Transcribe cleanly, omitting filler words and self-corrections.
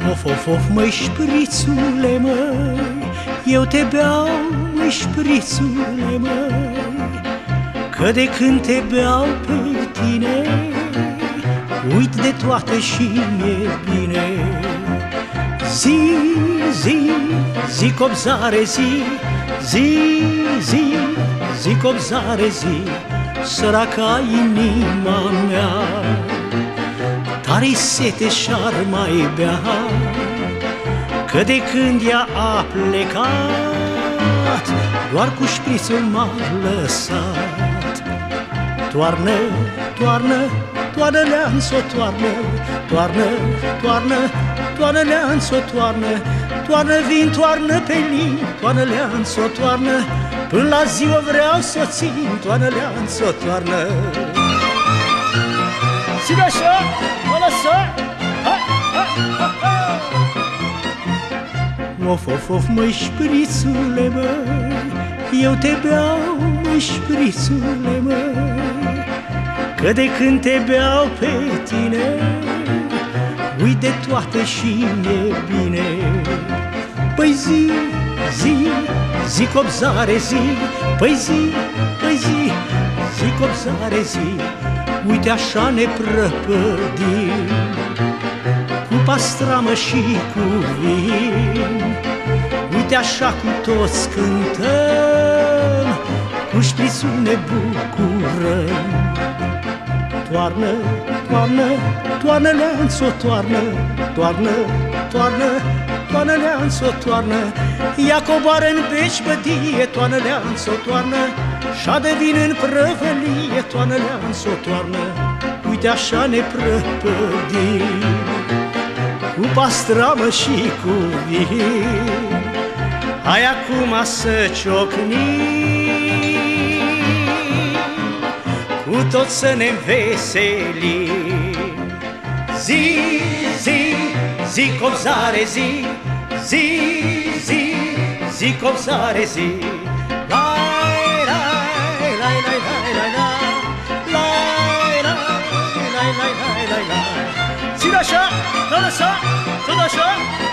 Of, of, of, măi, șprițule, măi, eu te beau, măi, șprițule, măi, că de când te beau pe tine uit de toate și mi-e bine. Zi, zi, zi, copzare, zi, zi, zi, zi, copzare, zi, săraca inima mea, tare-i sete și-ar mai bea, că de când ea a plecat doar cu șprițul m-a lăsat. Toarnă, toarnă, toarnă leanț, o toarnă, toarnă, toarnă, toarnă leanț, o toarnă, toarnă vin, toarnă pe lin, toarnă leanț, o toarnă, până la ziua vreau să o țin, toarnă leanț, o toarnă. Ține așa, o lăsă, hai, hai, hai, hai. Of, of, of, măi, șprițule, măi, eu te beau, măi, șprițule, măi, că de când te beau pe tine uit de toate și mi-e bine. Păi zi, zi, zi, copzare, zi, păi zi, păi zi, zi, copzare, zi, uite așa ne prăpădim cu pastramă și cu vin. Uite așa cu toți cântăm, cu șprițul ne bucurăm. Toarnă, toarnă, toarnă leanț, o toarnă, toarnă, toarnă, toarnă leanț, o toarnă, ia coboară în beci bădie, toarnă leanț, o toarnă, și-a de vin în prăvălie, toarnă leanț, o toarnă, uite așa ne prăpădim cu pastramă și cu vin. Hai acum să ciocnim, cu tot să ne înveselim. Zi, zi, zi, copzare, zi, zi, zi, zi, copzare, zi. Lai, lai, lai, lai, lai, lai, lai, lai, lai, lai, lai, lai, lai. Ține așa, lăsa, tot așa.